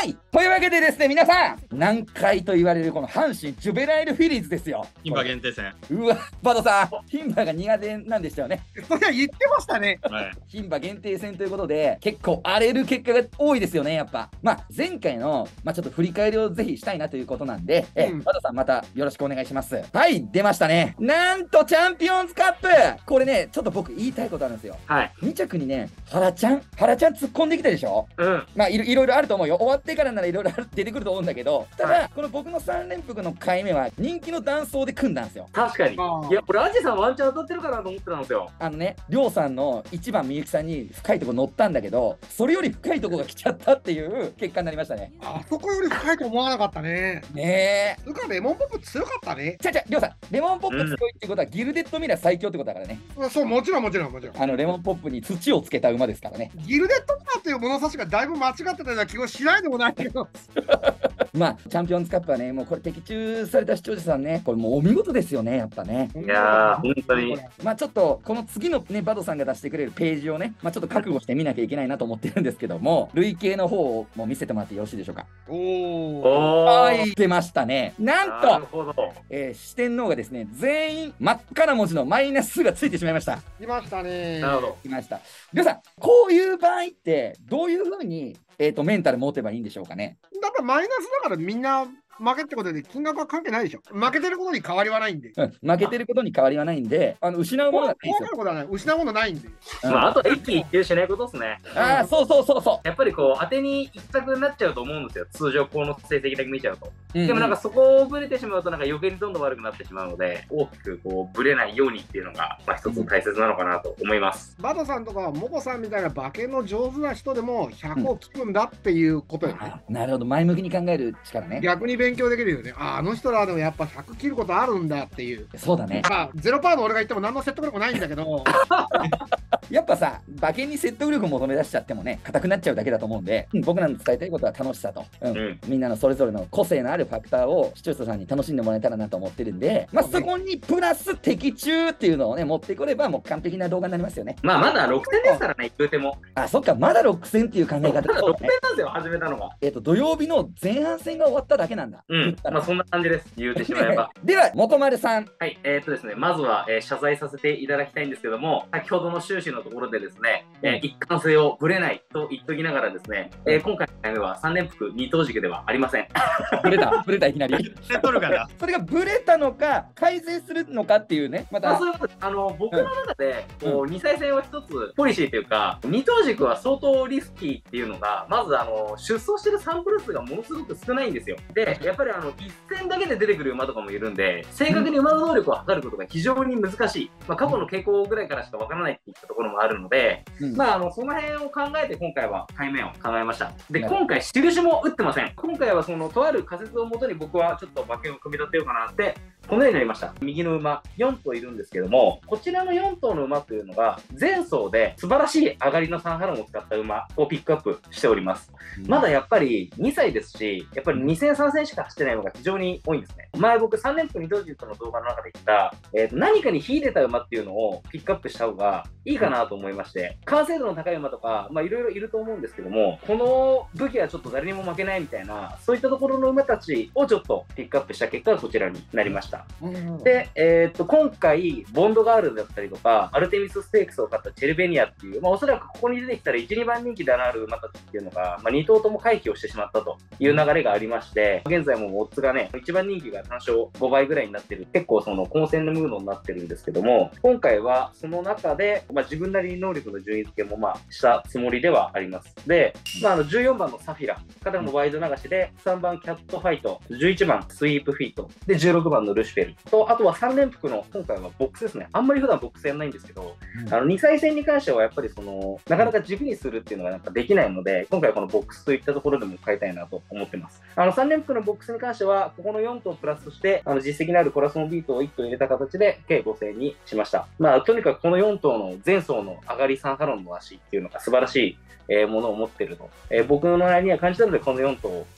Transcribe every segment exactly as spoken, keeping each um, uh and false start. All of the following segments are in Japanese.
。というわけでですね、皆さん、難解と言われるこの阪神ジュベナイルフィリーズですよ。 牝馬限定戦。 うわ、バドさん、牝馬が苦手なんでしたよね。 それは言ってましたね。 はい。 牝馬限定戦ということで、結構荒れる結果が多いですよね、やっぱ。まあ、前回の、まあ、ちょっと振り返りをぜひしたいなということなんで、え、 うんバドさん、またよろしくお願いします。はい、出ましたね。なんと、チャンピオンズカップ、これね、ちょっと僕言いたいことあるんですよ。 はい。 に着にね、原ちゃん、原ちゃん突っ込んできたでしょ。 うん。 まあいろ、いろいろあると思うよ。終わってからならいろいろ出てくると思うんだけど、ただ、 はこの僕のさん連複の回目は人気の断層で組んだんですよ。 確かに。 あーいや、これアジさんワンチャン当たってるかなと思ってたんですよ。 あのね、りょうさんのいちばんみゆきさんに深いとこ乗ったんだけど、それより深いとこが来ちゃったっていう結果になりましたね。 あそこより深いと思わなかったね。 ねえ。 つうかレモンポップ強かったね。 ちゃちゃ、りょうさん、レモンポップ強いってことは、ギルデッドミラー最強ってことだからね。 そう、もちろんもちろんもちろん。 あの、レモンポップに土をつけた馬ですからね。 ギルデッドミラーっていう物差しがだいぶ間違ってたような気がしないでもないけど。 まあ、チャンピオンズカップはね、もうこれ的中された視聴者さんね、これもうお見事ですよね、やっぱね。 いやー、本当に。 まあちょっとこの次のねバドさんが出してくれるページをね、まあちょっと覚悟して見なきゃいけないなと思ってるんですけども、累計の方をもう見せてもらってよろしいでしょうか。 おお。 おー。 はい、出ましたね。なんなると、 ほど。 えー四天王がですね、全員真っ赤な文字のマイナスがついてしまいました。 来ましたね。 なるほど。 いました。りょうさん、こういう場合ってどういうふうに、えー、とメンタル持てばいいんでしょうかね。 だからマイナスだからみんな負けってことで金額は関係ないでしょ。負けてることに変わりはないんで。 うん、負けてることに変わりはないんで、あの失うものがないんですよ。 怖がることはない。失うものないんで。 うんまあ、あとは一喜一憂しないことですね。 ああ、そうそうそうそやっぱりこう、当てに一択になっちゃうと思うんですよ。通常、この成績だけ見ちゃうと。 う。 でもなんかうそこをブレてしまうと、なんか余計にどんどん悪くなってしまうので、大きくこう、ブレないようにっていうのが、まあ一つ大切なのかなと思います。 バドさんとかモコさんみたいな馬券の上手な人でもひゃくを切るんだっていうことよね。 あなるほど、前向きに考える力ね。 逆に勉強できるよね。ああの人らでもやっぱひゃく切ることあるんだっていう。 そうだね。 まあ、ゼロパーの俺が言っても何の説得力ないんだけど、 やっぱさ、馬券に説得力求め出しちゃってもね、硬くなっちゃうだけだと思うんで、うん僕らの伝えたいことは楽しさと、うんうんみんなのそれぞれの個性のあるファクターを視聴者さんに楽しんでもらえたらなと思ってるんで、まあ、そこにプラス的中っていうのをね、持ってこれば、もう完璧な動画になりますよね。 まあ、まだろくてんですからね、言うても。 あ、そっか、まだろく戦っていう考えまだ方そうろくてんだね。 なんですよ、始めたのが。 えっ、と、土曜日の前半戦が終わっただけなんだ。 うん。まあ、そんな感じです。言うてしまえば。 では、元丸さん。 はい、えー、っとですね、まずは、えー謝罪させていただきたいんですけども、先ほどの終始のところでですね、えー一貫性をぶれないと言っときながらですね、えー今回の回目はさん連複二等軸ではありません。 ブレた、ブレた、いきなり。 で取るかな。 それがブレたのか、改善するのかっていうね、またまあ、そういうことです。あの僕の中で、こうに歳戦は一つポリシーというか、二等軸は相当リスキーっていうのが、まずあの出走してるサンプル数がものすごく少ないんですよ。で、やっぱりあの一戦だけで出てくる馬とかもいるんで、正確に馬の能力を測ることが非常に難しい。まあ、過去の傾向ぐらいからしかわからないっていったところもあるので、 うんまあ、あのその辺を考えて今回は対面を考えました。で、 なるほど今回印も打ってません。今回はそのとある仮説をもとに僕はちょっと馬券を組み立てようかなってこのようになりました。右の馬よん頭いるんですけども、こちらのよん頭の馬というのが前走で素晴らしい上がりのサンハロンを使った馬をピックアップしております。まだやっぱりにさいですし、やっぱりに戦さん戦しか走ってない馬が非常に多いんですね。前僕さん連複二等軸の動画の中で言った、えーと何かに秀でた馬っていうのをピックアップした方がいいかなと思いまして、完成度の高い馬とか、まあいろいろいると思うんですけども、この武器はちょっと誰にも負けないみたいな、そういったところの馬たちをちょっとピックアップした結果がこちらになりました。で、えー、っと今回ボンドガールだったりとかアルテミスステークスを勝ったチェルベニアっていう、まあ、おそらくここに出てきたらいち、にばん人気である馬たちっていうのが、まあ、に頭とも回避をしてしまったという流れがありまして、現在もオッズがねいちばん人気が単勝ごばいぐらいになってる、結構その混戦のムードになってるんですけども、今回はその中で、まあ、自分なりに能力の順位付けもまあしたつもりではあります。で、まあ、あのじゅうよんばんのサフィラからのワイド流しで、さんばんキャットファイト、じゅういちばんスイープフィートで、じゅうろくばんのルシフェルと、あとはさん連複の今回はボックスですね。あんまり普段ボックスやんないんですけど、 うんあのに歳戦に関してはやっぱりそのなかなか軸にするっていうのがやっぱできないので、今回はこのボックスといったところでも変えたいなと思ってます。あのさん連複のボックスに関してはここのよん頭プラスしてあの実績のあるコラソンビートをいっ頭入れた形で計ご戦にしました。まあとにかくこのよん頭の前走の上がりさんハロンの足っていうのが素晴らしいえーものを持っていると、えー僕の内には感じたのでこのよん頭を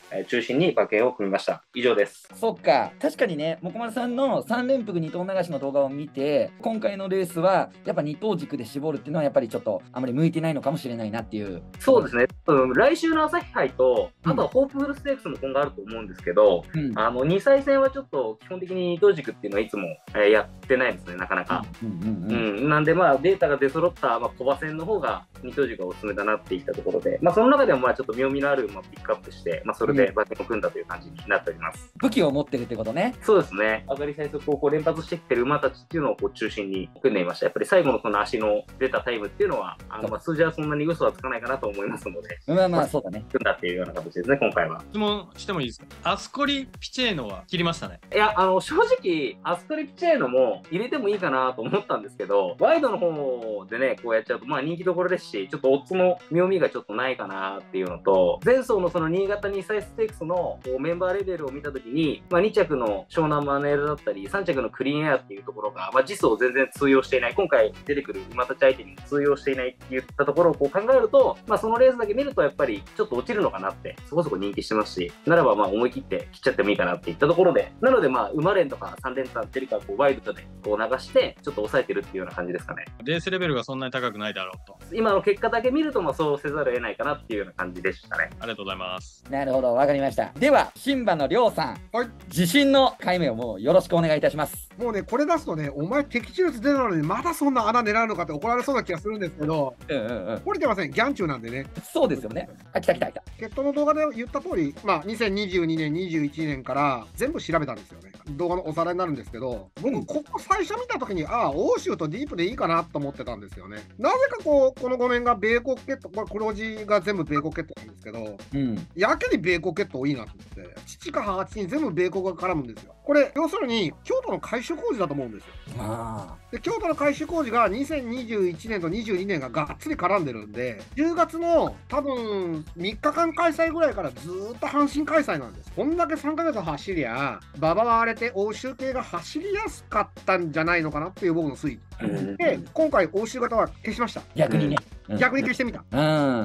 えー中心に馬券を組みました。以上です。 そっか、確かにね、もこまるさんのさん連複二頭流しの動画を見て、今回のレースはやっぱ二頭軸で絞るっていうのはやっぱりちょっとあまり向いてないのかもしれないなっていう。 そうですね、うん、来週の朝日杯と、 うんあとはホープフルステークスも今後あると思うんですけど、 うんあのにさい戦はちょっと基本的に二頭軸っていうのはいつも、えーやってないですね、なかなか。 うんうんううんん、なんで、まあ、データが出揃った、まあ、小馬戦の方が二頭軸がおすすめだなっていったところで、まあ、その中でもまあちょっと妙味のある馬をピックアップして、まあ、それで馬券を組んだという感じになっております。 武器を持ってるってことね。 そうですね、上がり最速をこう連発してきてる馬たちっていうのをこう中心に組んでいました。やっぱり最後のその足の出たタイムっていうのは、あのまあ数字はそんなに嘘はつかないかなと思いますので、 まあまあそうだね。 組んだっていうような形ですね、今回は。 質問してもいいですか？アスコリ・ピチェーノは切りましたね。 いや、あの正直、アストリピチェーノも入れてもいいかなと思ったんですけど、ワイドの方でね、こうやっちゃうと、まあ人気どころですし、ちょっとオッズの妙味がちょっとないかなっていうのと、前走のその新潟にさいステークスのこうメンバーレベルを見たときに、まあ、に着の湘南マネールだったり、さん着のクリーンエアっていうところが、まあ、実装全然通用していない、今回出てくる馬たち相手に通用していないって言ったところをこう考えると、まあ、そのレースだけ見ると、やっぱりちょっと落ちるのかなって、そこそこ人気してますし、ならばまあ思い切って切っちゃってもいいかなっていったところで、なので、まあ馬連とかさん連単っていうか、こうワイドでこう流して、ちょっと抑えてるっていうような感じですかね。 レースレベルがそんなに高くないだろうと。 今の結果だけ見ると、まあそうせざるを得ないかなっていうような感じでしたね。 ありがとうございます。 なるほど、わかりました。では、新馬のりょうさん、 はい。 自信の解明をもうよろしくお願いいたします。 もうね、これ出すとね、お前的中率出たのにまだそんな穴狙うのかって怒られそうな気がするんですけど、 うんうんうん。 懲りてません、ギャンチューなんでね。 そうですよね。あ、来た来た来た。 決闘の動画で言った通り、まあ、にせんにじゅうにねん、にじゅういちねんから全部調べたんですよね。動画のおさらいになるんですけど、僕、ここ最初見たときに、ああ、欧州とディープでいいかなと思ってたんですよね。なぜかこう、このご面が米国ケット、これ黒字が全部米国ケットなんですけど、 うん。 やけに米国ケット多いなと思って、父か母父に全部米国が絡むんですよ。これ、要するに、京都の改修工事だと思うんですよ。 まあ。 で京都の改修工事がにせんにじゅういちねんとにじゅうにねんががっつり絡んでるんで、じゅうがつの多分みっかかん開催ぐらいからずーっと阪神開催なんです。こんだけさんかげつ走りゃ、馬場は荒れて欧州系が走りやすかったんじゃないのかなっていう僕の推理。で、今回欧州型は消しました。 逆にね。 逆に消してみた。 うん。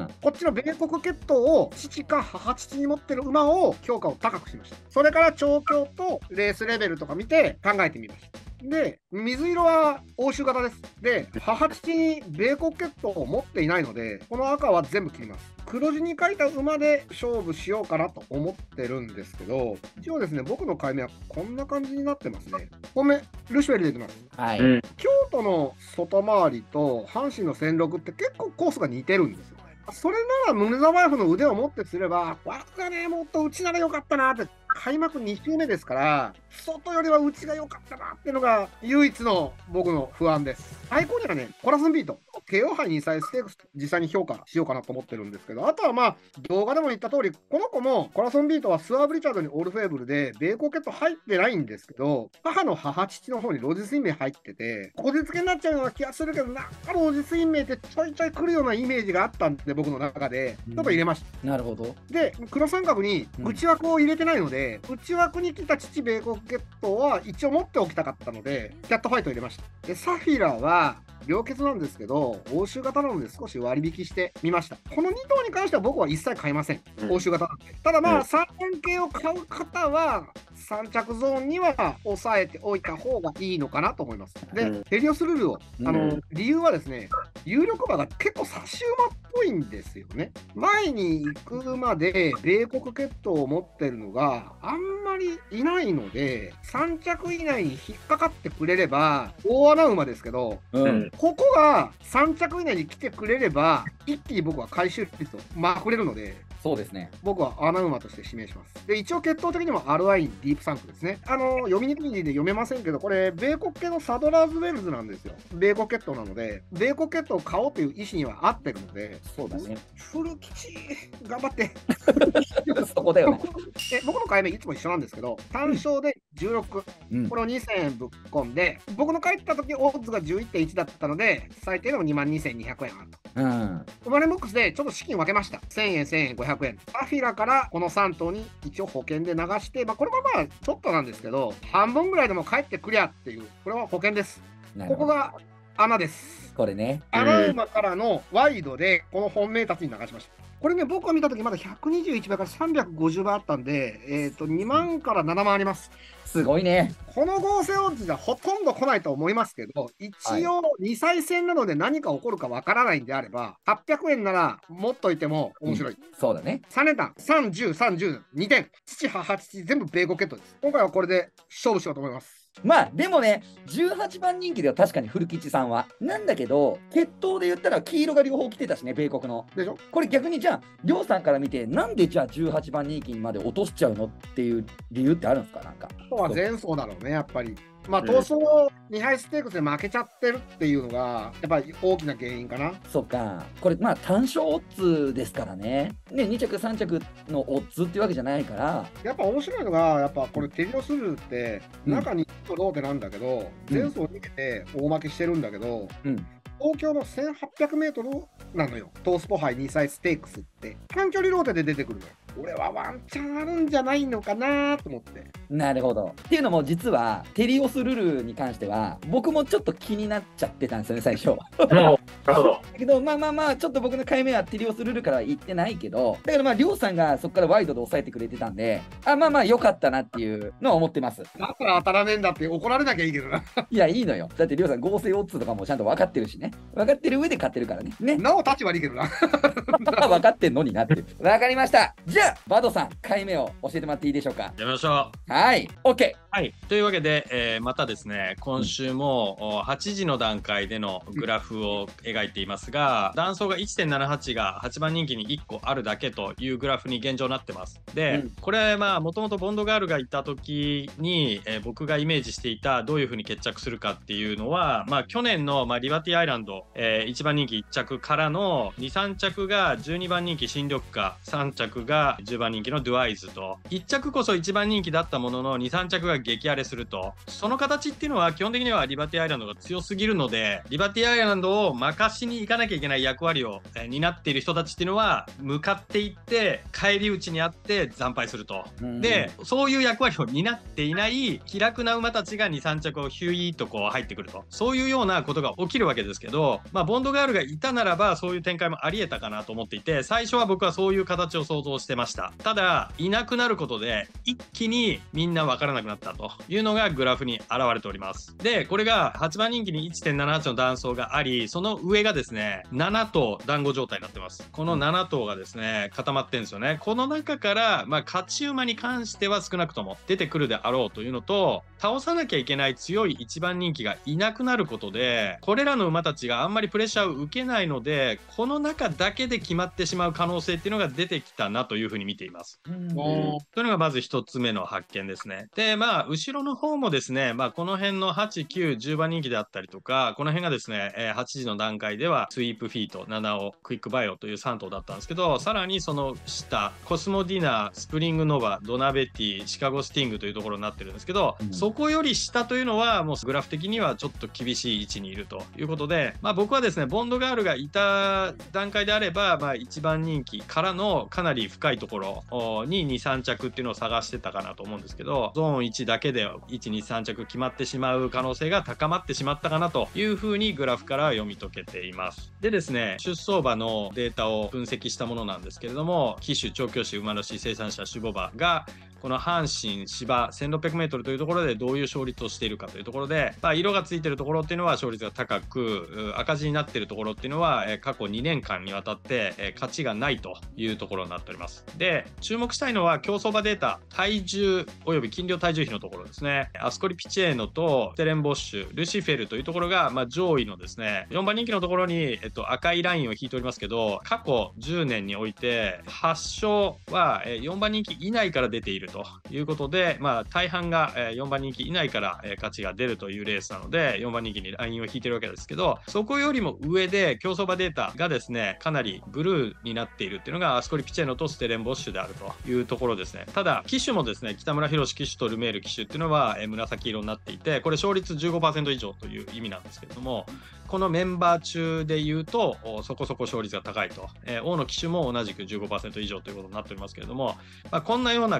こっちの米国血統を父か母父に持ってる馬を評価を高くしました。それから調教とレースレベルとか見て考えてみました。で、水色は欧州型です。で、母父に米国血統を持っていないので、この赤は全部切ります。黒字に書いた馬で勝負しようかなと思ってるんですけど、一応ですね、僕の解明はこんな感じになってますね。本命、ルシフェルでいきます。 はい。 うん京都の外回りと阪神の戦六って結構コースが似てるんですよ。それならムネザバイフの腕をもってすれば、枠がね、もっと内ならよかったなって、開幕に週目ですから、外よりは内が良かったなっていうのが唯一の僕の不安です。最高にはね、コラスンビート、ケーオー 杯にさいステークス実際に評価しようかなと思ってるんですけど、あとはまあ、動画でも言った通り、この子もコラソンビートはスワーブ・リチャードにオールフェーブルで、米国ケット入ってないんですけど、母の母父の方にロジスイン名入ってて、こじつけになっちゃうような気がするけど、なんかロジスイン名ってちょいちょい来るようなイメージがあったんで、僕の中で、ちょっと入れました。 なるほど。 で、黒三角に内枠を入れてないので、うん、内枠に来た父米国ケットは一応持っておきたかったので、キャットファイトを入れました。で、サフィラは、両欠なんですけど、欧州型なので少し割引してみました。このに頭に関しては僕は一切買いません。うん、欧州型なんで。ただまあ、うん、さん連系を買う方は、さん着ゾーンには抑えておいた方がいいのかなと思います。で、うん、ヘリオスルールを、あの、うん、理由はですね、有力馬が結構差し馬っぽいんですよね。前に行く馬で米国血統を持ってるのがあんまりいないので、さん着以内に引っかかってくれれば、大穴馬ですけど、うん、ここがさん着以内に来てくれれば、一気に僕は回収率をまくれるので、 そうですね。 僕は穴馬として指名します。で、一応血統的にも アールアイ ディープサンクですね。あの、読みにくいんで読めませんけど、これ、米国系のサドラーズウェルズなんですよ。米国血統なので、米国血統を買おうという意思には合ってるので、 そうだね。 古吉、頑張って。 そこだよね。 え僕の解明いつも一緒なんですけど、単勝でじゅうろく、うん、これをにせんえんぶっ込んで、僕の帰った時オッズが じゅういってんいち だったので、最低でもにまんにせんにひゃくえんあると。うん。生まれボックスでちょっと資金分けました。せんえん、せんえん、ごひゃくえん。アフィラからこのさん頭に一応保険で流して、まあ、これもまあちょっとなんですけど、半分ぐらいでも帰ってくりゃっていう、これは保険です。ここが穴です。 これね。 穴馬からのワイドで、この本命たちに流しました。 これね、僕が見たときまだひゃくにじゅういちばいからさんびゃくごじゅうばいあったんで、えっと、にまんからななまんあります。 すごいね。 この合成オッズじゃほとんど来ないと思いますけど、一応にさい戦なので何か起こるかわからないんであれば、はっぴゃくえんなら持っといても面白い。 うん、そうだね。 さん連単、さん、じゅう、さん、じゅう、にてん。父、母、父、全部米国決闘です。今回はこれで勝負しようと思います。 まあでもね、じゅうはちばん人気では確かに古吉さんは。なんだけど、決闘で言ったら黄色が両方来てたしね、米国の。 でしょ。 これ逆にじゃあ、りょうさんから見て、なんでじゃあじゅうはちばん人気にまで落としちゃうのっていう理由ってあるんですか、なんか。 あとは前走だろうね、やっぱり。まあ、闘争にはいステークスで負けちゃってるっていうのが、やっぱり大きな原因かな。 そっか。これ、まあ、単勝オッズですからね。ね、に着、さん着のオッズっていうわけじゃないから。 やっぱ面白いのが、やっぱこれ、テリオスルーって、中にとローテなんだけど、うん、前走逃げて大負けしてるんだけど、うん、東京のせんはっぴゃくメートルなのよ。トースポ杯にさいステークスって。短距離ローテで出てくるのよ。俺はワンチャンあるんじゃないのかなと思って。 なるほど。っていうのも実はテリオスルルに関しては僕もちょっと気になっちゃってたんですよね、最初。 なるほど。 だけどまあまあまあちょっと僕の回目はテリオスルルからは言ってないけど、だからまありょうさんがそこからワイドで抑えてくれてたんで、あまあまあ良かったなっていうのは思ってます。 だから当たらねえんだって怒られなきゃいいけどな。 いやいいのよ。だってりょうさん合成オッズとかもちゃんと分かってるしね。分かってる上で買ってるからね。ね。 なお立ち悪いけどな。 分かってんのになってる。分かりました。じゃあバドさん回目を教えてもらっていいでしょうか。 やめましょう。はい。OK。 はい。というわけで、えー、またですね、今週もはちじの段階でのグラフを描いていますが、段走が いってんななはち がはちばん人気にいっこあるだけというグラフに現状なってます。で、うん、これまあもともとボンドガールがいた時に、えー、僕がイメージしていたどういうふうに決着するかっていうのは、まあ去年の、まあ、リバティアイランド、えー、いちばん人気いっ着からのに、さん着がじゅうにばん人気新緑花、さん着がじゅうばん人気のドゥアイズと、いっ着こそいちばん人気だったもののに、さん着が激荒れすると、その形っていうのは基本的にはリバティアイランドが強すぎるので、リバティアイランドを任しに行かなきゃいけない役割を、えー、担っている人たちっていうのは向かっていって返り討ちにあって惨敗すると。でそういう役割を担っていない気楽な馬たちがに、さん着をヒュイーとこう入ってくると、そういうようなことが起きるわけですけど、まあ、ボンドガールがいたならばそういう展開もありえたかなと思っていて、最初は僕はそういう形を想像してました。ただいなくなることで一気にみんな分からなくなったというのがグラフに現れております。でこれがはちばん人気に いってんななはち の段走があり、その上がですねなな頭団子状態になってます。このなな頭がですね固まってるんですよね。この中から、まあ、勝ち馬に関しては少なくとも出てくるであろうというのと、倒さなきゃいけない強いいちばん人気がいなくなることで、これらの馬たちがあんまりプレッシャーを受けないので、この中だけで決まってしまう可能性っていうのが出てきたなというふうに見ています。というのがまずひとつめの発見ですね。でまあ後ろの方もですね、まあ、この辺のはち、きゅう、じゅうばん人気であったりとか、この辺がですね、えー、はちじの段階ではスイープフィート、ななお、クイックバイオというさん頭だったんですけど、さらにその下コスモディナー、スプリングノバ、ドナベティ、シカゴスティングというところになってるんですけど、うん、そこより下というのはもうグラフ的にはちょっと厳しい位置にいるということで、まあ、僕はですねボンドガールがいた段階であれば、まあ、いちばん人気からのかなり深いところにに、さん着っていうのを探してたかなと思うんですけど、ゾーンいちだけでいち、に、さん着決まってしまう可能性が高まってしまったかなというふうにグラフから読み解けています。でですね、出走馬のデータを分析したものなんですけれども、騎手、調教師、馬主、生産者、種牡馬がこの阪神芝 せんろっぴゃくメートル というところでどういう勝率をしているかというところで、まあ、色がついているところっていうのは勝率が高く、赤字になっているところっていうのは過去にねんかんにわたって勝ちがないというところになっております。で注目したいのは競走馬データ、体重および斤量体重比のところですね。アスコリピチェーノとステレンボッシュ、ルシフェルというところが、まあ、上位のですねよんばん人気のところに、えっと、赤いラインを引いておりますけど、過去じゅうねんにおいてはち勝はよんばん人気以内から出ているということで、まあ、大半がよんばん人気以内から勝ちが出るというレースなのでよんばん人気にラインを引いてるわけですけど、そこよりも上で競走馬データがですねかなりブルーになっているっていうのがアスコリピチェーノとステレンボッシュであるというところですね。ただ騎手もですね北村博騎手とルメール騎手っていうのは紫色になっていて、これ勝率 じゅうごパーセント 以上という意味なんですけれども、このメンバー中でいうとそこそこ勝率が高いと、えー、大野騎手も同じく じゅうごパーセント 以上ということになっておりますけれども、まあ、こんなような顔ぶれ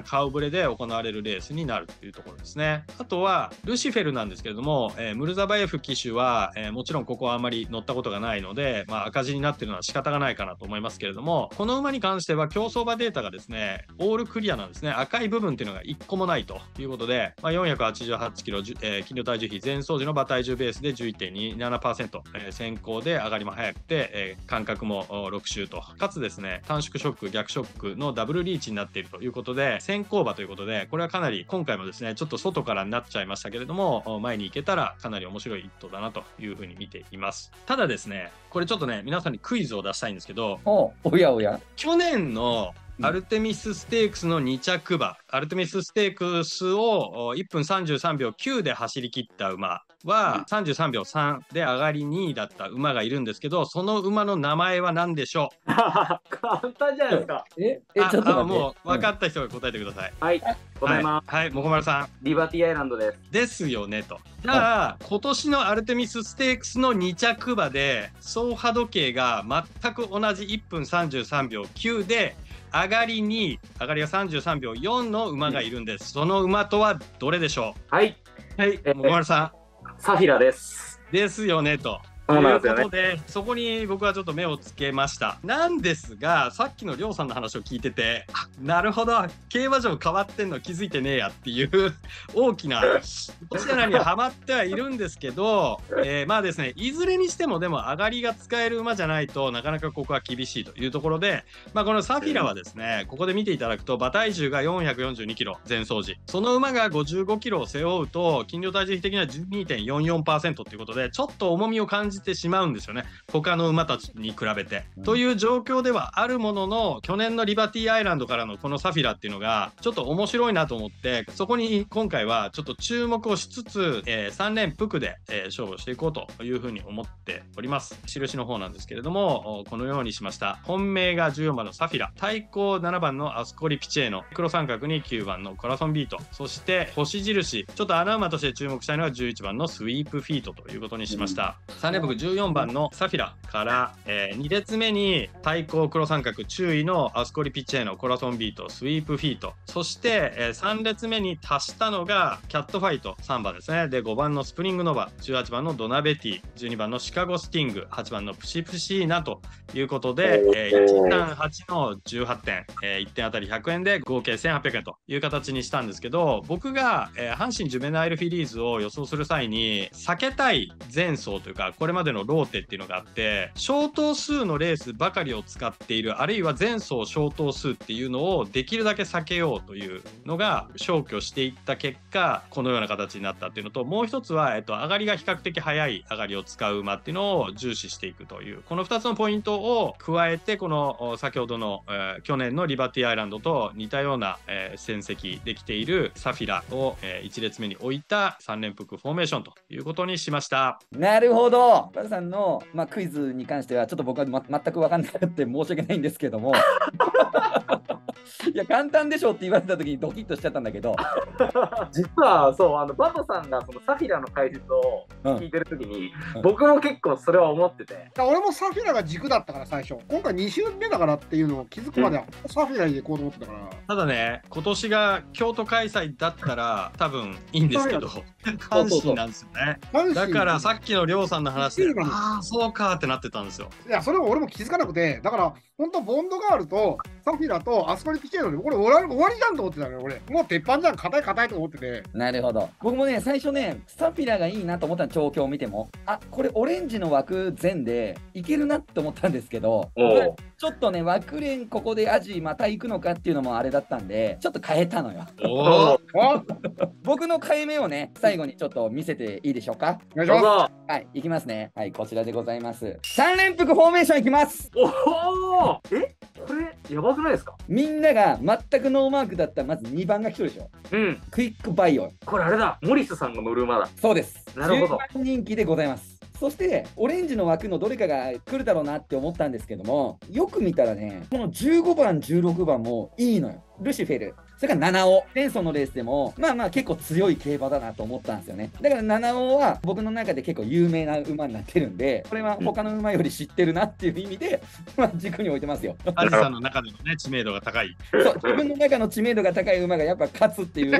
れで行われるレースになるというところですね。あとはルシフェルなんですけれども、えー、ムルザバエフ騎手は、えー、もちろんここはあまり乗ったことがないので、まあ、赤字になっているのは仕方がないかなと思いますけれども、この馬に関しては競走馬データがですねオールクリアなんですね。赤い部分っていうのがいっこもないということで、まあ、よんひゃくはちじゅうはちキロ、えー、斤量体重比前走時の馬体重ベースで じゅういってんにななパーセント、えー、先行で上がりも早くて、えー、間隔もろく周と、かつですね短縮ショック逆ショックのダブルリーチになっているということで、先行馬ということで、これはかなり今回もですねちょっと外からになっちゃいましたけれども、前に行けたらかなり面白い一頭だなというふうに見ています。ただですね、これちょっとね皆さんにクイズを出したいんですけど、 おおやおや、 去年のアルテミスステークスのに着馬、アルテミスステークスをいっぷんさんじゅうさんびょうきゅうで走り切った馬はさんじゅうさんびょうさんで上がりにいだった馬がいるんですけど、その馬の名前は何でしょう？ 簡単じゃないですか。 ええ、ちょっと待って、 あ、もう分かった人が答えてください。 はい、答えます。 はい、はい、もこまるさん。 リバティアイランドです。 ですよねと。じゃあ、今年のアルテミスステークスのに着馬で走破時計が全く同じいっぷんさんじゅうさんびょうきゅうで上がりに上がりがさんじゅうさんびょうよんの馬がいるんです。その馬とはどれでしょはい、 う？はい、もこまるさん。サフィラです。 ん。ですよねと。 そうなんですよね。 ということで、そこに僕はちょっと目をつけました。なんですが、さっきのりょうさんの話を聞いてて、あ、なるほど、競馬場変わってんの気づいてねえやっていう大きな落ち穴にはまってはいるんですけど、えー、まあですね、いずれにしてもでも上がりが使える馬じゃないとなかなかここは厳しいというところで、まあ、このサフィラはですね、ここで見ていただくと馬体重がよんひゃくよんじゅうにキロ前走時、その馬がごじゅうごキロを背負うと斤量体重比的には じゅうにてんよんよんパーセント ということで、ちょっと重みを感じてしまうんですよね、他の馬たちに比べて、うん、という状況ではあるものの、去年のリバティアイランドからのこのサフィラっていうのがちょっと面白いなと思って、そこに今回はちょっと注目をしつつ、えー、さん連複で、えー、勝負をしていこうというふうに思っております。印の方なんですけれども、このようにしました。本命がじゅうよんばんのサフィラ、対抗ななばんのアスコリピチェーノ、黒三角にきゅうばんのコラソンビート、そして星印、ちょっと穴馬として注目したいのはじゅういちばんのスイープフィートということにしました。さん連複じゅうよんばんのサフィラから、えー、に列目に対抗黒三角注意のアスコリピチェーノ、コラソンビート、スイープフィート、そして、えー、さん列目に足したのがキャットファイトさんばんですね。でごばんのスプリングノバ、じゅうはちばんのドナベティ、じゅうにばんのシカゴスティング、はちばんのプシプシーナということで、えー、いちたんはちのじゅうはってん、えー、いってんあたりひゃくえんで合計せんはっぴゃくえんという形にしたんですけど、僕が、えー、阪神ジュベナイルフィリーズを予想する際に避けたい前走というか、これまでのローテっていうのがあって、小頭数のレースばかりを使っている、あるいは前走小頭数っていうのをできるだけ避けようというのが消去していった結果、このような形になったっていうのと、もう一つは、えっと、上がりが比較的早い上がりを使う馬っていうのを重視していくという、このふたつのポイントを加えて、この先ほどの、えー、去年のリバティアイランドと似たような、えー、戦績できているサフィラを、えー、いち列目に置いたさん連複フォーメーションということにしました。 なるほど。バルさんの、まあ、クイズに関してはちょっと僕は、ま、全く分かんなくて申し訳ないんですけどもいや簡単でしょって言われた時にドキッとしちゃったんだけど実はそう、あのバトさんがそのサフィラの解説を聞いてる時に、うん、僕も結構それは思ってて、 俺もサフィラが軸だったから最初、今回に週目だからっていうのを気づくまでは、うん、サフィラで行こうと思ってたから。 ただね、今年が京都開催だったら多分いいんですけど阪神なんですよね。だからさっきのりょうさんの話で、ああそうかってなってたんですよ。 いや、それも俺も気づかなくて、だから本当ボンドガールとサフィラとアスコリピチェーノで、これ終わり終わりじゃんと思ってたのよ、俺。もう鉄板じゃん、硬い硬いと思ってて。 なるほど。僕もね、最初ね、サフィラがいいなと思ったの、調教を見ても。あ、これオレンジの枠全でいけるなって思ったんですけど、ちょっとね、枠連ここでアジまた行くのかっていうのもあれだったんで、ちょっと変えたのよ。 お僕の変え目をね、最後にちょっと見せていいでしょうか。 お願いします。 はい、いきますね。はい、こちらでございます。さん連複フォーメーションいきます。 おお、え、これやばくないですか？ みんなが全くノーマークだったらまずにばんが来るでしょ。 うん。 クイックバイオ。 これあれだ、モリスさんが乗る馬だ。 そうです。 なるほど。 じゅうばん人気でございます。そしてオレンジの枠のどれかが来るだろうなって思ったんですけども、よく見たらね、このじゅうごばんじゅうろくばんもいいのよ。 ルシフェル、それから七尾、前走のレースでも、まあまあ結構強い競馬だなと思ったんですよね。だから七尾は僕の中で結構有名な馬になってるんで、これは他の馬より知ってるなっていう意味で、まあ軸に置いてますよ。 アジさんの中でのね、知名度が高い。 そう、自分の中の知名度が高い馬がやっぱ勝つっていう、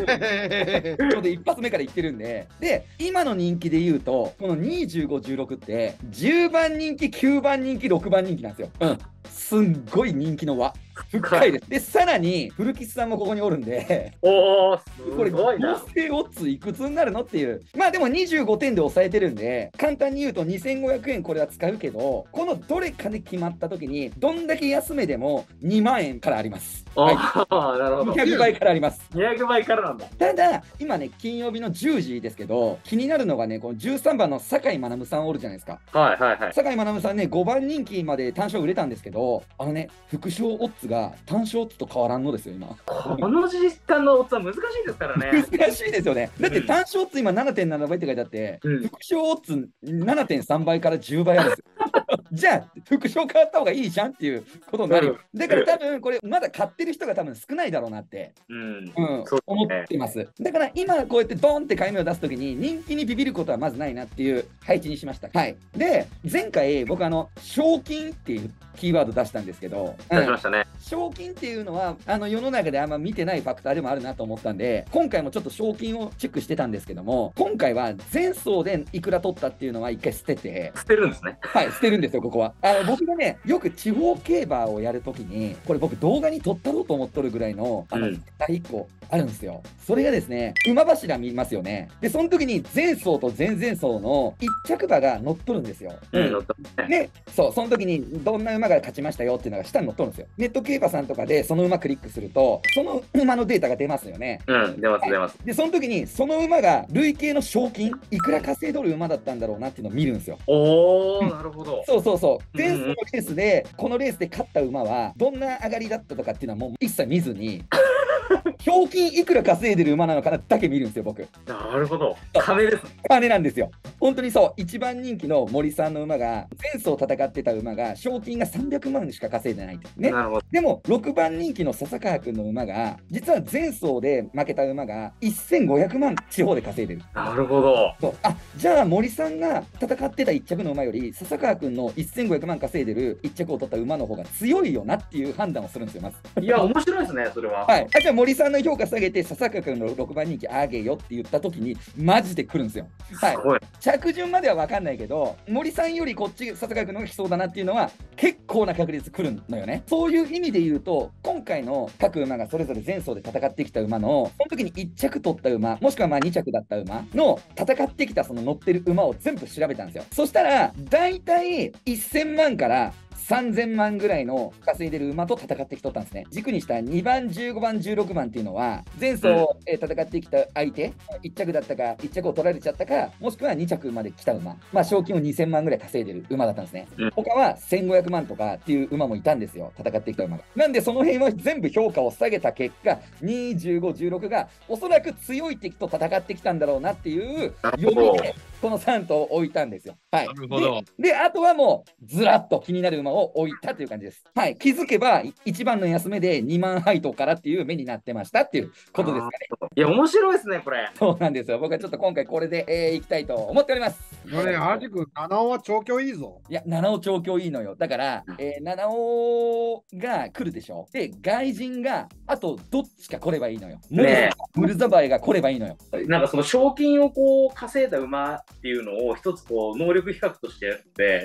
ここで一発目から言ってるんで、で、今の人気で言うと、このに、じゅうご、じゅうろくって、じゅうばん人気、きゅうばん人気、ろくばん人気なんですよ。うん。すんごい人気の輪。深いです。で、さらに、古吉さんもここにおるんで、 おー、 これ、 すごいな。 合成オッズいくつになるのっていう。まあでもにじゅうごてんで抑えてるんで、簡単に言うとにせんごひゃくえんこれは使うけど、このどれかで決まった時に、どんだけ安めでもにまんえんからあります。 ああ、なるほど。 にひゃくばいからあります。 にひゃくばいからなんだ。 ただ、今ね、金曜日のじゅうじですけど、気になるのがね、このじゅうさんばんの酒井学さんおるじゃないですか。 はいはいはい。 酒井学さんね、ごばん人気まで単勝売れたんですけど、あのね、副賞オッズが単勝オッズと変わらんのですよ、今。 この時間のオッズは難しいですからね。 難しいですよね。だって単勝オッズ今 ななてんななばいって書いてあって、 うん、 副賞オッズ ななてんさんばいからじゅうばいあるんですよ。じゃあ、副賞買った方がいいじゃんっていうことになるよ。だから多分これ、まだ買ってる人が多分少ないだろうなって、 うんうんね、 思ってます。だから今こうやってドーンって買い目を出すときに人気にビビることはまずないなっていう配置にしました。はい。で、前回僕あの、賞金っていうキーワード出したんですけど、 出しましたね。 賞金っていうのはあの世の中であんま見てないファクターでもあるなと思ったんで、今回もちょっと賞金をチェックしてたんですけども、今回は前走でいくら取ったっていうのは一回捨てて、 捨てるんですね。 はい、捨てるんですよ、ここは。あの僕がね、よく地方競馬をやるときに、これ僕動画に撮ったろうと思っとるぐらいの、あの、いっこあるんですよ。それがですね、馬柱見ますよね。で、その時に前走と前々走のいっ着馬が乗っとるんですよ。 うん、乗っとるね。 で、そう、その時にどんな馬が勝ちましたよっていうのが下に載っとるんですよ。ネット競馬さんとかでその馬クリックすると、その馬のデータが出ますよね。 うん、出ます、出ます。 で、その時にその馬が累計の賞金、いくら稼いどる馬だったんだろうなっていうのを見るんですよ。 おー、なるほど。 そうそうそう。前走のレースで、このレースで勝った馬は、どんな上がりだったとかっていうのはもう一切見ずに、賞金いくら稼いでる馬なのかなだけ見るんですよ、僕。 なるほど。金ですね。 金なんですよ。本当にそう、いちばん人気の森さんの馬が、前走戦ってた馬が、賞金がさんびゃくまんしか稼いでないってね。 なるほど。 でも、ろくばん人気の笹川君の馬が、実は前走で負けた馬が、せんごひゃくまん地方で稼いでる。 なるほど。 そう、あ、じゃあ森さんが戦ってたいっ着の馬より、笹川君のせんごひゃくまん稼いでるいっ着を取った馬の方が強いよなっていう判断をするんですよ、まず。 いや、面白いですね、それは。 はい。あ、じゃあ森さんの評価下げて、笹川君のろくばん人気上げよって言った時に、マジで来るんですよ。はい。 すごい。 着順までは分かんないけど、森さんよりこっち、笹川君の方が来そうだなっていうのは、結構な確率来るのよね。そういう意味で言うと、今回の各馬がそれぞれ前走で戦ってきた馬の、その時にいっ着取った馬、もしくはまあに着だった馬の戦ってきたその乗ってる馬を全部調べたんですよ。そしたら、だいたいせんまんからさんぜんまんぐらいの稼いでる馬と戦ってきとったんですね。軸にしたにばん、じゅうごばん、じゅうろくばんっていうのは、前走、うん、えー、戦ってきた相手、いっ着だったか、いっ着を取られちゃったか、もしくはに着まで来た馬、まあ、賞金をにせんまんぐらい稼いでる馬だったんですね。うん、他はせんごひゃくまんとかっていう馬もいたんですよ、戦ってきた馬が。なんで、その辺は全部評価を下げた結果、に、じゅうご、じゅうろくがおそらく強い敵と戦ってきたんだろうなっていう読みで、このさん頭を置いたんですよ。はい。 なるほど。 で、であとはもう、ずらっと気になる馬を置いたという感じです。はい。気づけば、一番の安めでにまん配当からっていう目になってましたっていうことですかね。 いや、面白いですね、これ。 そうなんですよ。僕はちょっと今回これで、えー、いきたいと思っております。 これ、アジ君、七尾は調教いいぞ。 いや、七尾調教いいのよ。だから、えー、七尾が来るでしょ。で、外人が、あとどっちか来ればいいのよ。ね、ムルザバイが来ればいいのよ。 なんかその賞金をこう稼いだ馬っていうのを一つこう能力比較としてやって、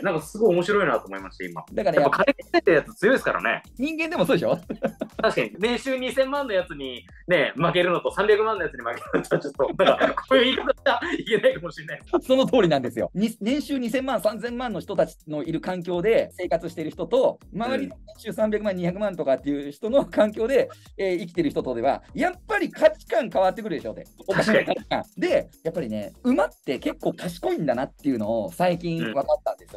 なんかすごい面白いなと思いました、今。 だからやっぱ金出てるやつ強いですからね。 人間でもそうでしょ。 確かに、年収にせんまんのやつにね、負けるのとさんびゃくまんのやつに負けるのとはちょっと、なんかこういう言い方じゃいけないかもしれない。 その通りなんですよ。年収にせんまん、さんぜんまんの人たちのいる環境で生活している人と、周りの年収さんびゃくまん、にひゃくまんとかっていう人の環境で、えー、生きてる人とでは、やっぱり価値観変わってくるでしょって。おかしな価値観。で、やっぱりね、馬って結構賢いんだなっていうのを最近分かったんですよね。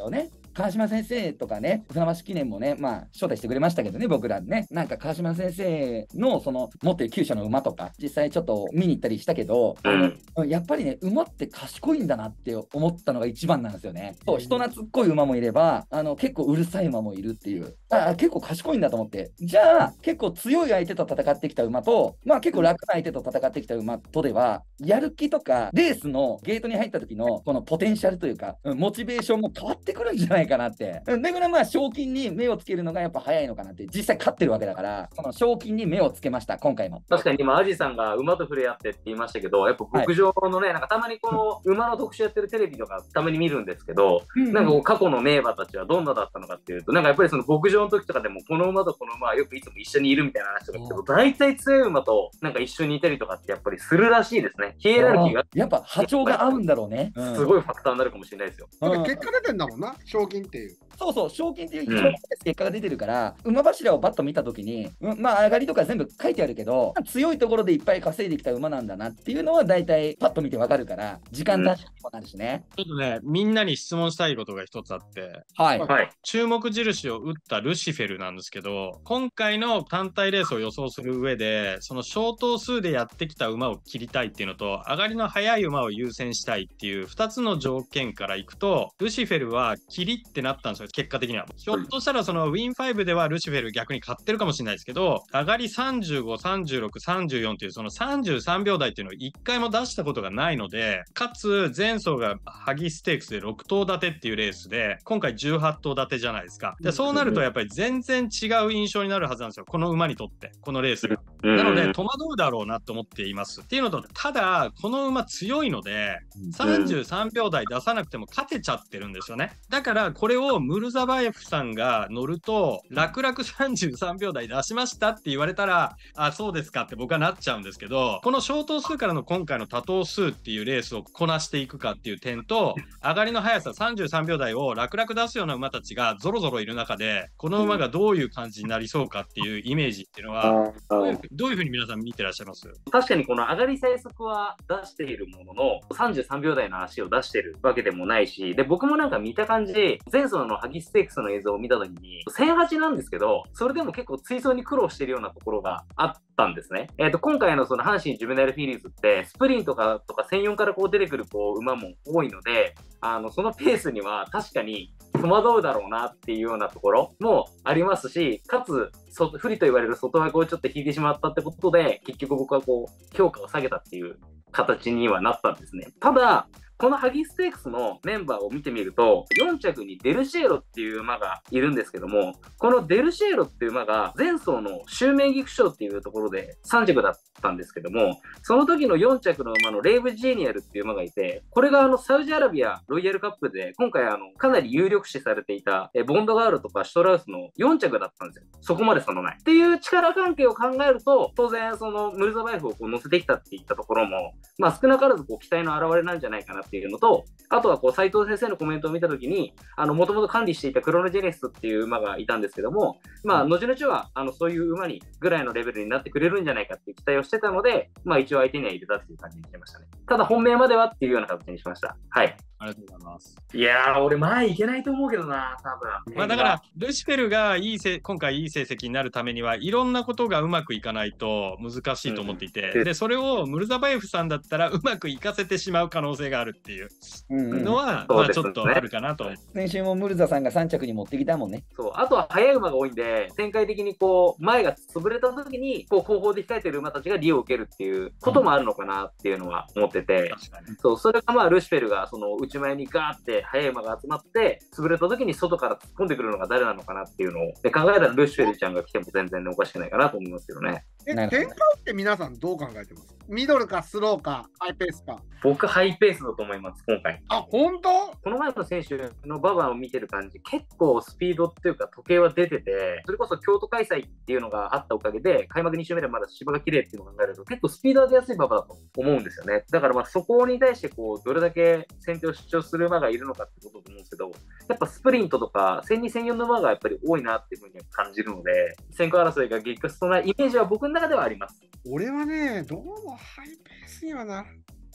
川島先生とかね、船橋記念もね、まあ、招待してくれましたけどね、僕らね、なんか川島先生のその持ってる厩舎の馬とか、実際ちょっと見に行ったりしたけど、 うん、 やっぱりね、馬って賢いんだなって思ったのが一番なんですよね。そう、人懐っこい馬もいれば、あの結構うるさい馬もいるっていう、あ結構賢いんだと思って、じゃあ、結構強い相手と戦ってきた馬と、まあ結構楽な相手と戦ってきた馬とでは、やる気とか、レースのゲートに入った時のこのポテンシャルというか、モチベーションも変わってくるんじゃないかなって。だからまあ、賞金に目をつけるのがやっぱ早いのかなって、実際勝ってるわけだから、その賞金に目をつけました、今回も。 確かに今、アジさんが馬と触れ合ってって言いましたけど、やっぱ牧場のね、はい、なんかたまにこの馬の特集やってるテレビとかたまに見るんですけど、うんうん、なんかこう過去の名馬たちはどんなだったのかっていうと、なんかやっぱりその牧場の時とかでも、この馬とこの馬はよくいつも一緒にいるみたいな話とか聞くと、大体強い馬となんか一緒にいたりとかってやっぱりするらしいですね。ヒエラルキーが。 やっぱ波長が合うんだろうね。 すごいファクターになるかもしれないですよ。 だって結果出てんだもんな、賞金っていう。 そうそう、賞金っていう一番結果が出てるから、うん、馬柱をバッと見たときに、うん、まあ上がりとか全部書いてあるけど、強いところでいっぱい稼いできた馬なんだなっていうのは大体パッと見てわかるから、時間短縮にもなるしね、 うん。ちょっとね、みんなに質問したいことが一つあって、 はい。はい、 注目印を打ったルシフェルなんですけど、今回の単体レースを予想する上で、その小頭数でやってきた馬を切りたいっていうのと、上がりの速い馬を優先したいっていうふたつの条件からいくと、ルシフェルは切りってなったんですよ、結果的には。ひょっとしたらそのウィンファイブではルシフェル逆に勝ってるかもしれないですけど、上がりさんじゅうご、さんじゅうろく、さんじゅうよんっていうそのさんじゅうさんびょう台っていうのをいっかいも出したことがないので、かつ前走がハギステークスでろく頭立てっていうレースで、今回じゅうはち頭立てじゃないですか。でそうなるとやっぱり全然違う印象になるはずなんですよ、この馬にとって、このレースが。なので戸惑うだろうなと思っています。っていうのと、ただこの馬強いのでさんじゅうさんびょう台出さなくても勝てちゃってるんですよね。だからこれをムルザバエフさんが乗ると楽々さんじゅうさんびょう台出しましたって言われたら、あ、そうですかって僕はなっちゃうんですけど、この小頭数からの今回の多頭数っていうレースをこなしていくかっていう点と、上がりの速ささんじゅうさんびょう台を楽々出すような馬たちがゾロゾロいる中で、この馬がどういう感じになりそうかっていうイメージっていうのはどういう、どういうふうに皆さん見てらっしゃいます？ 確かにこの上がり最速は出しているものの、さんじゅうさんびょう台の足を出してるわけでもないし、で僕もなんか見た感じ、前走のハギステークスの映像を見た時にせんはちなんですけど、それでも結構追走に苦労してるようなところがあったんですね。えーと今回のその阪神ジュベナイルフィリーズってスプリントかとかせんよんからこう出てくるこう馬も多いので、あのそのペースには確かに戸惑うだろうなっていうようなところもありますし、かつ不利と言われる外枠をちょっと引いてしまったってことで、結局僕はこう評価を下げたっていう形にはなったんですね。ただこのハギステークスのメンバーを見てみると、よん着にデルシエロっていう馬がいるんですけども、このデルシエロっていう馬が前走の襲名菊賞っていうところでさん着だったんですけども、その時のよん着の馬のレイブ・ジェニアルっていう馬がいて、これがあのサウジアラビアロイヤルカップで今回あのかなり有力視されていたボンドガールとかシュトラウスのよん着だったんですよ。そこまで差のないっていう力関係を考えると、当然そのムルザバエフをこう乗せてきたっていったところも、まあ少なからずこう期待の表れなんじゃないかなっていうのと、あとはこう斉藤先生のコメントを見たときに、もともと管理していたクロノジェネシスっていう馬がいたんですけども、まあ、後々はあのそういう馬にぐらいのレベルになってくれるんじゃないかっていう期待をしてたので、まあ、一応相手には入れたっていう感じにしてましたね。ただ本命まではっていうような形にしました。はい。 ありがとうございます。 いやー、俺前いけないと思うけどな、多分。 まあだからルシフェルがいいせ今回いい成績になるためにはいろんなことがうまくいかないと難しいと思っていて、うん、でそれをムルザバエフさんだったらうまくいかせてしまう可能性があるっていうのは、うんうん、まあちょっとあるかなと。 先週もムルザさんがさん着に持ってきたもんね。 そう、あとは速い馬が多いんで、展開的にこう前が潰れた時にこう後方で控えてる馬たちが利を受けるっていうこともあるのかなっていうのは思ってて、うん、確かにそう、それがまあルシフェルがその内前にガーって速い馬が集まって潰れた時に外から突っ込んでくるのが誰なのかなっていうのをで考えたらルシフェルちゃんが来ても全然おかしくないかなと思いますけどね。 え、展開って皆さんどう考えてます？ミドルかスローかハイペースか？ 僕ハイペースだと思います今回。 あ、本当？ この前の選手のババを見てる感じ、結構スピードっていうか時計は出てて、それこそ京都開催っていうのがあったおかげで開幕に週目でまだ芝が綺麗っていうのを考えると結構スピードが出やすいババだと思うんですよね。だからまあそこに対してこうどれだけ先手を主張する馬がいるのかってことだと思うんですけど、やっぱスプリントとかせんに、せんよんの馬がやっぱり多いなっていうふうに感じるので、先行争いが激化しそうなイメージは僕の中ではあります。 俺はね、どうもハイペースにはな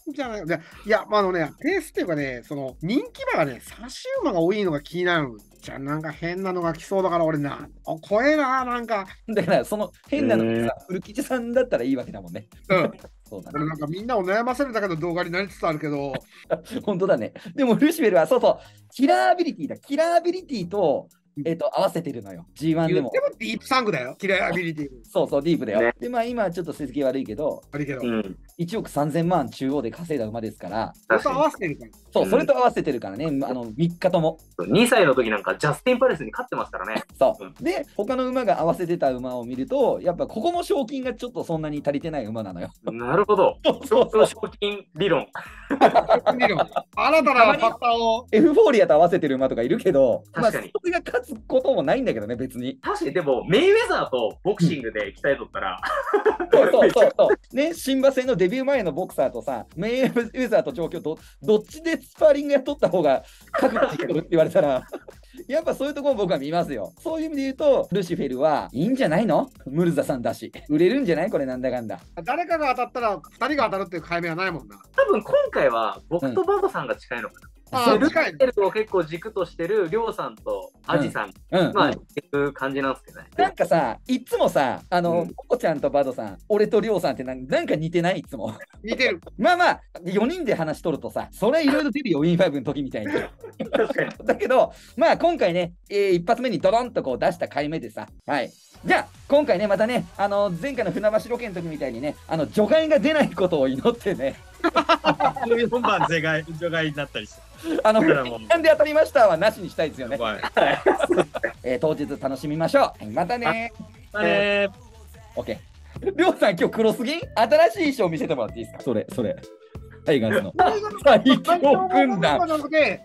じゃないでいや、まあ、あのね、ペースっていうかね、その人気馬がね、差し馬が多いのが気になる。じゃあ、なんか変なのが来そうだから、俺な、あ、怖えな、なんか。 だから、その変なのがさ、古吉さんだったらいいわけだもんね。 うん。 そうだね。 これなんかみんなを悩ませるだけの動画になりつつあるけど。 本当だね。でも、ルシフェルは、そうそう、キラーアビリティだ。キラーアビリティと、えっと、合わせてるのよ。ジーワン でも。 でもディープサングだよ。キラーアビリティ。 そうそう、ディープだよ。 ね、 で、まあ、今はちょっと成績悪いけど、 悪いけど。 うん、 いちおくさんぜんまん中央で稼いだ馬ですから、 それと合わせてるから。 そう、それと合わせてるからね、あのみっかとも。 にさいの時なんかジャスティン・パレスに勝ってますからね。 そう。で、他の馬が合わせてた馬を見ると、やっぱここも賞金がちょっとそんなに足りてない馬なのよ。 なるほど。 そうそう。 賞金理論。 新たなパッターを。 エフフォーリアと合わせてる馬とかいるけど、 確かに。 まあ、それが勝つこともないんだけどね、別に。 確かに、でも、メイウェザーとボクシングで鍛えとったら、 そうそうそうそう。ね、新馬戦のデビュー前のボクサーとさ、メイウェザーと状況と、どっちでスパーリングやっとった方が覚悟できるって言われたら、やっぱそういうところ僕は見ますよ。そういう意味で言うと、ルシフェルはいいんじゃないの？ムルザさんだし。売れるんじゃないこれなんだかんだ。 誰かが当たったらふたりが当たるっていう解明はないもんな。 多分今回は僕とバドさんが近いのかな。 ああ、 ル近い。 シフェルを結構軸としてるりょうさんとアジさんうん、 まあ、 うんいう感じなんですけどね。 なんかさ、いつもさ、あの、 うんココちゃんとバドさん、俺とりょうさんってなんなんか似てないいつも。 似てる。 まあまあ、よにんで話しとるとさ、それいろいろ出るよ、ウィンファイブの時みたいに。 確かに。 だけど、まあ今回ね、えー一発目にドロンとこう出した回目でさ、はい。じゃあ、今回ね、またね、あの、前回の船橋ロケの時みたいにね、あの、除外が出ないことを祈ってね、 本番除外除外になったりして。 あの、 だからもうなんで当たりましたはなしにしたいですよね。 やばいえー当日楽しみましょう。はいまたねあれー。OK。りょうさん、今日黒すぎん新しい衣装見せてもらっていいですかそれ、それ。タイガースの。最強軍団。 なので、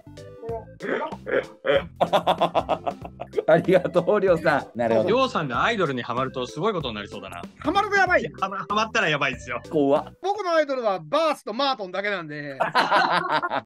ありがとう、りょうさん。なるほど。 りょうさんがアイドルにハマるとすごいことになりそうだな。 ハマるとやばいよ。 ハマハマったらやばいですよ。 怖っ。 僕のアイドルはバースとマートンだけなんで。